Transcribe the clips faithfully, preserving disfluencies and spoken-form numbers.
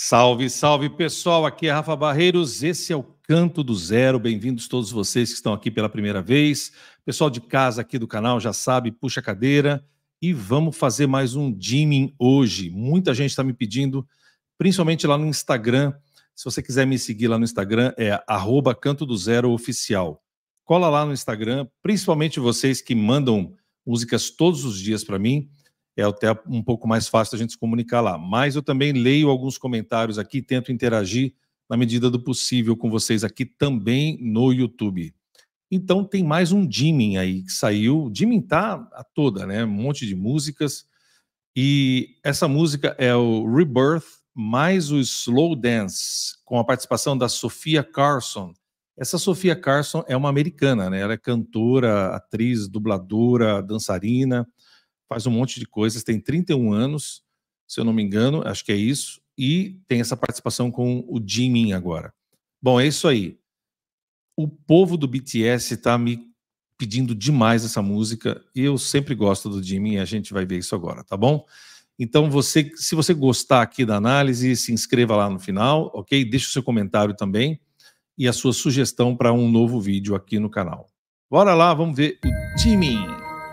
Salve, salve pessoal, aqui é Rafa Barreiros, esse é o Canto do Zero, bem-vindos todos vocês que estão aqui pela primeira vez, pessoal de casa aqui do canal já sabe, puxa a cadeira e vamos fazer mais um jamming hoje. Muita gente está me pedindo, principalmente lá no Instagram, se você quiser me seguir lá no Instagram é arroba Canto do Zero Oficial. Cola lá no Instagram, principalmente vocês que mandam músicas todos os dias para mim, é até um pouco mais fácil a gente se comunicar lá. Mas eu também leio alguns comentários aqui, tento interagir na medida do possível com vocês aqui também no YouTube. Então tem mais um jamming aí que saiu. O jamming tá a toda, né? Um monte de músicas. E essa música é o Rebirth mais o Slow Dance, com a participação da Sofia Carson. Essa Sofia Carson é uma americana, né? Ela é cantora, atriz, dubladora, dançarina, faz um monte de coisas, tem trinta e um anos, se eu não me engano, acho que é isso, e tem essa participação com o Jimin agora. Bom, é isso aí. O povo do B T S tá me pedindo demais essa música, e eu sempre gosto do Jimin, a gente vai ver isso agora, tá bom? Então, você, se você gostar aqui da análise, se inscreva lá no final, ok? Deixa o seu comentário também, e a sua sugestão para um novo vídeo aqui no canal. Bora lá, vamos ver o Jimin.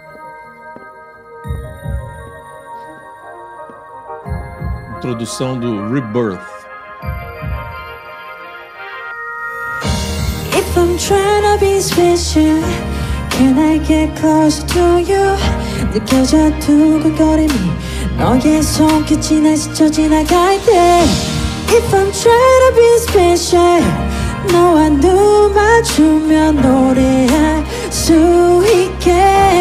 Introdução do Rebirth. If I'm trying to be special, can I get closer to you? 느껴져 두근거림이 너의 손끝이 날 스쳐 지나갈 때 If I'm trying to be special, 너와 눈 맞추면 노래할 수 있게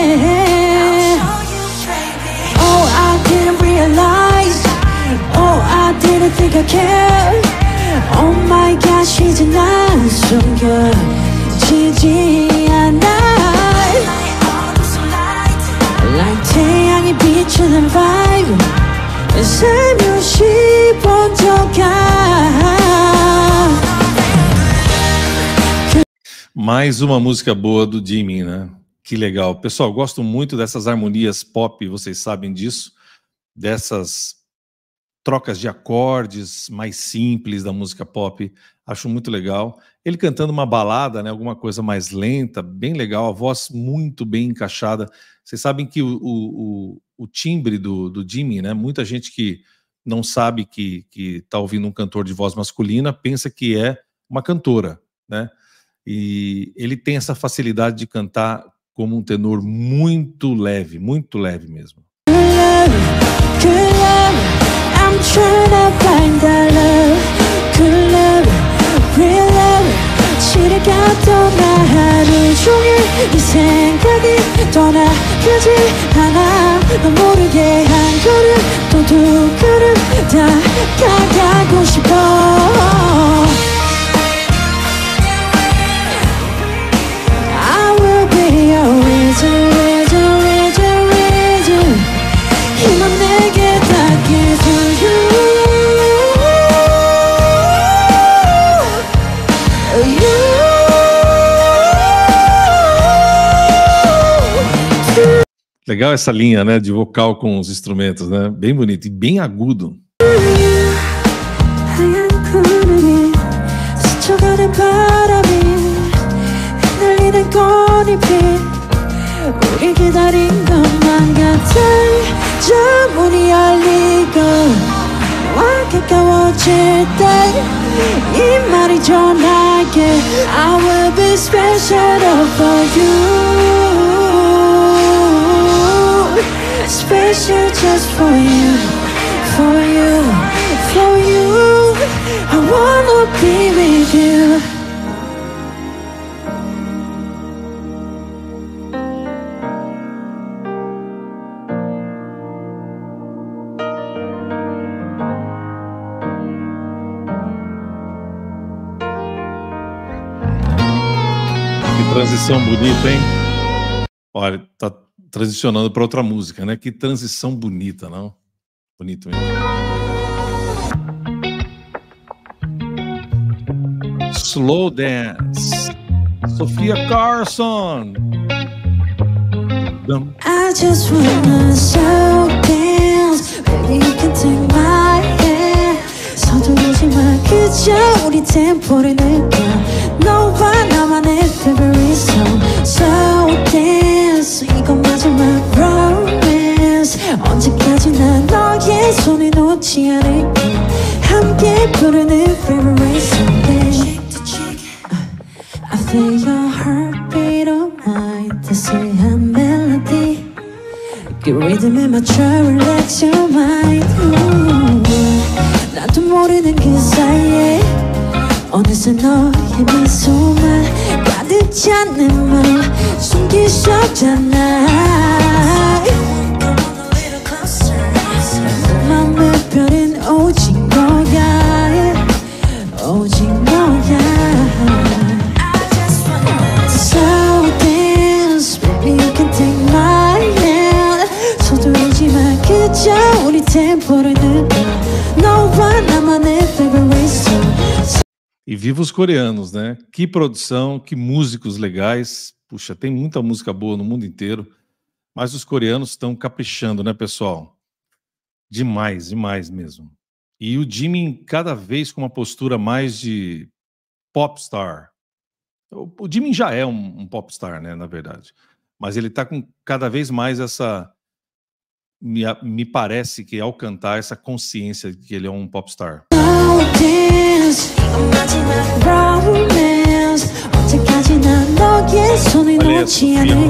Oh, I didn't realize Oh, I didn't think I cared Oh my gosh, 이제 난 숨겨지지 않아 Like 태양이 비추는 vibe 살며시 번져가 Mais uma música boa do Jimin, né? Que legal. Pessoal, gosto muito dessas harmonias pop, vocês sabem disso, dessas trocas de acordes mais simples da música pop, acho muito legal. Ele cantando uma balada, né, alguma coisa mais lenta, bem legal, a voz muito bem encaixada. Vocês sabem que o, o, o timbre do, do Jimin, né, muita gente que não sabe que está ouvindo um cantor de voz masculina, pensa que é uma cantora, né? E ele tem essa facilidade de cantar como um tenor muito leve, muito leve mesmo. I'm trying to find that love, good love, real love 시리갔던 나 하루 종일 이 생각이 떠나가지 않아 너 모르게 한 걸음 또 두 걸음 다가가고 싶어 I will be your reason, reason, reason, reason 힘은 내게 닿게 Legal essa linha, né, de vocal com os instrumentos, né? Bem bonito e bem agudo. I will be special for you Special just for you, for you, for you I wanna be with you Que transição bonita, hein? Olha, tá transicionando para outra música, né? Que transição bonita, não? Bonito mesmo. Slow Dance. Sofia Carson. I just wanna slow dance Baby, you can take my hand 서두르지 마 그저 우리 템포를 느껴 너와 나만의 favorite song So dance 이건 마지막 romance 언제까지나 너의 손을 놓지 않을게 함께 부르는 favorite song Cheek to cheek I feel your heartbeat on mine 따스한 melody 그 리듬에 맞춰 relax your mind Ooh. 나도 모르는 그 사이에 어느새 너의 미소만 가득 찬 내 맘 숨길 수 없잖아 내 맘의 별은 오직 너야 오직 너야 So dance baby you can take my hand 서두르지 마 그저 우리 템포를 느껴 너와 나만의 favorite song E viva os coreanos, né? Que produção, que músicos legais. Puxa, tem muita música boa no mundo inteiro, mas os coreanos estão caprichando, né, pessoal? Demais, demais mesmo. E o Jimin cada vez com uma postura mais de popstar. O Jimin já é um, um popstar, né, na verdade. Mas ele tá com cada vez mais essa... Me, me parece que ao cantar, essa consciência de que ele é um popstar. Olha isso,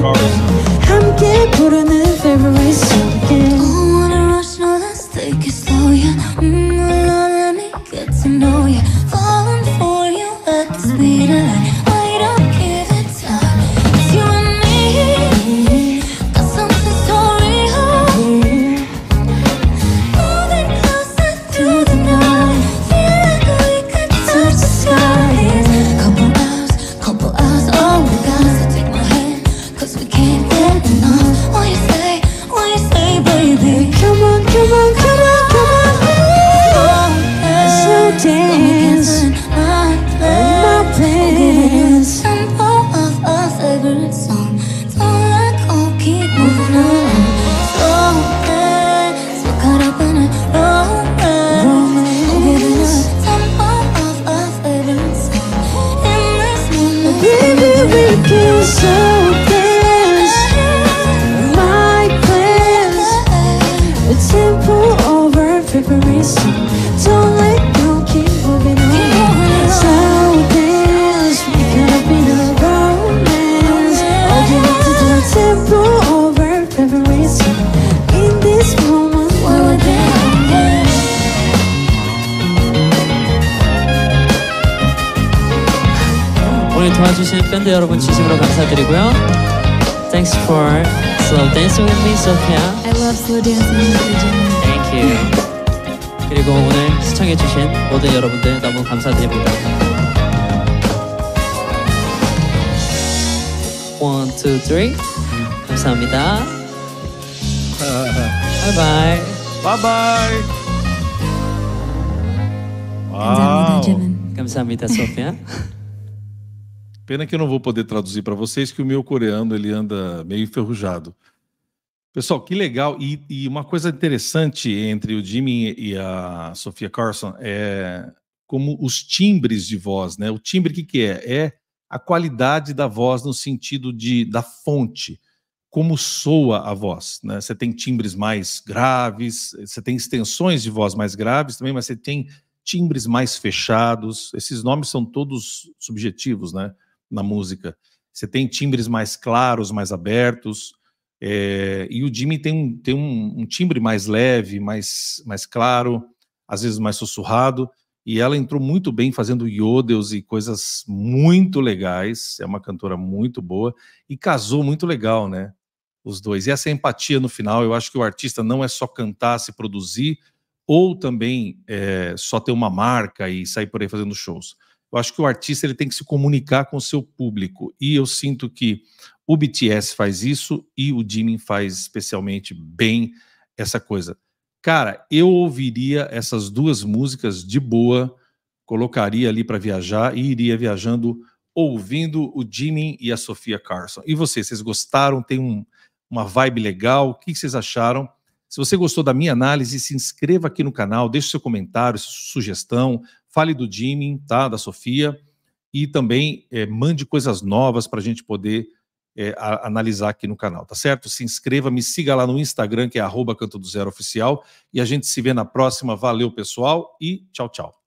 오늘 도와주신 밴드 여러분 진심으로 감사드리고요. Thanks for slow dancing with me, Sophia. I love slow dancing with you, Jimin. Thank you. 그리고 오늘 시청해주신 모든 여러분들 너무 감사드립니다. One, two, three. 감사합니다. Bye bye. Bye bye. 감사합니다, Jimin. 감사합니다, Sophia. Pena que eu não vou poder traduzir para vocês, que o meu coreano ele anda meio enferrujado. Pessoal, que legal. E, e uma coisa interessante entre o Jimin e a Sofia Carson é como os timbres de voz, né? O timbre, o que, que é? É a qualidade da voz no sentido de, da fonte, como soa a voz, né? Você tem timbres mais graves, você tem extensões de voz mais graves também, mas você tem timbres mais fechados. Esses nomes são todos subjetivos, né? Na música. Você tem timbres mais claros, mais abertos, é, e o Jimin tem, um, tem um, um timbre mais leve, mais, mais claro, às vezes mais sussurrado, e ela entrou muito bem fazendo yodels e coisas muito legais, é uma cantora muito boa, e casou muito legal, né, os dois. E essa empatia no final, eu acho que o artista não é só cantar, se produzir, ou também é, só ter uma marca e sair por aí fazendo shows. Eu acho que o artista ele tem que se comunicar com o seu público, e eu sinto que o B T S faz isso e o Jimin faz especialmente bem essa coisa. Cara, eu ouviria essas duas músicas de boa, colocaria ali para viajar e iria viajando ouvindo o Jimin e a Sofia Carson. E vocês, vocês gostaram? Tem um, uma vibe legal? O que vocês acharam? Se você gostou da minha análise, se inscreva aqui no canal, deixe seu comentário, sugestão, fale do Jimmy, tá? Da Sofia, e também é, mande coisas novas para a gente poder é, a, analisar aqui no canal, tá certo? Se inscreva, me siga lá no Instagram, que é arroba Canto do Zero Oficial, e a gente se vê na próxima. Valeu, pessoal, e tchau, tchau.